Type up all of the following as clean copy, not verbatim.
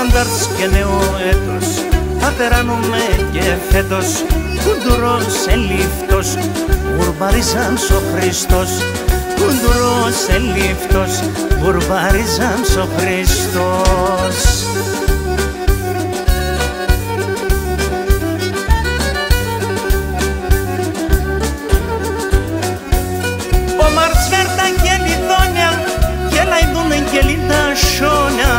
Καλαντάρς και νέο έτος θα περάνουμε και φέτος. Κουντουρός ελίφτος, γουρμπαρίζαμς ο Χριστός. Κουντουρός ελίφτος, γουρμπαρίζαμς ο Χριστός. Ο Μαρσφέρτα και Λιδόνια και λαϊδούν και λίντα σόνια.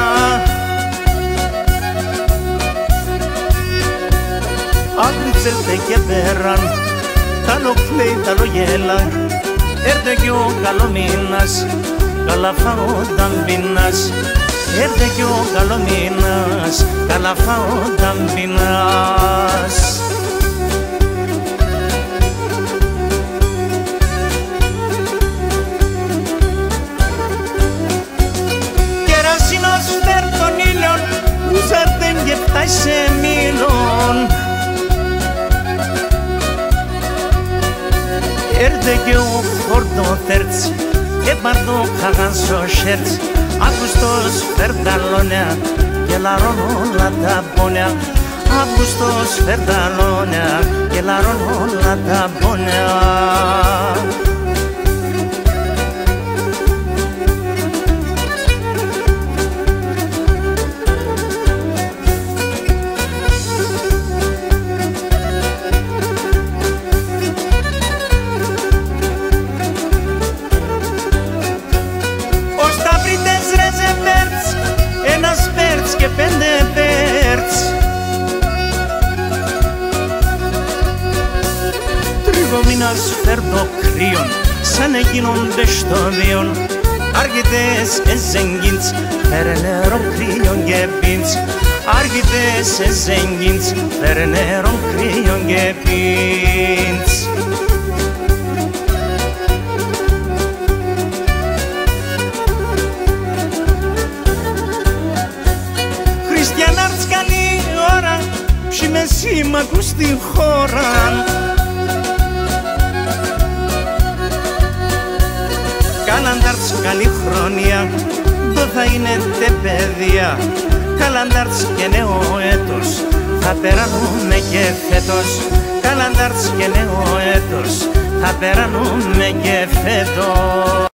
Άγριτσελτε και πέραν, τάλο κλαίει, τάλο γέλα. Έρθε κι ο καλομήνας, καλά φαόταν πεινάς. Έρθε κι ο καλομήνας, καλά φαόταν πεινάς. Κερασίνος φέρ των ήλιων, ουζάρτεν και φτάει σε μήλων. Έρθε και ο χορτοθέρτς και πάρτο χαγάνσο σέρτς. Αύγουστος φερταλόνια και λαρών όλα τα πόνια. Αύγουστος φερταλόνια και λαρών όλα τα πόνια. Ένας πέρτς και 5 πέρτς. Τριγωμήνας φέρτο κρύον σαν γίνονται στο βίον. Άργητες εζέγγιντς φέρε νερό κρύον και πίντς. Άργητες εζέγγιντς φέρε νερό κρύον και πίντς. Χριστιανάρτς καλή ώρα, ψη με σήμακους στη χώρα. Καλαντάρτς καλή χρόνια, το θα είναι τε παιδεία. Καλαντάρτς και νέο έτος, θα περάνουμε και φέτος. Καλαντάρτς και νέο έτος, θα περάνουμε και φέτος.